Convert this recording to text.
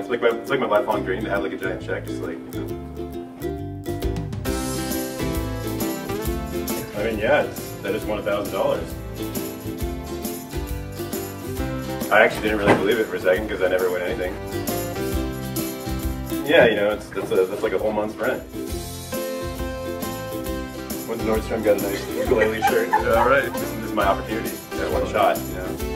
it's like my lifelong dream to have like a giant check, just like, you know. I mean, yeah, I just won $1,000. I actually didn't really believe it for a second because I never win anything. Yeah, you know, that's like a whole month's rent. When Nordstrom got a nice ukulele shirt, all right, this is my opportunity at one shot, you know.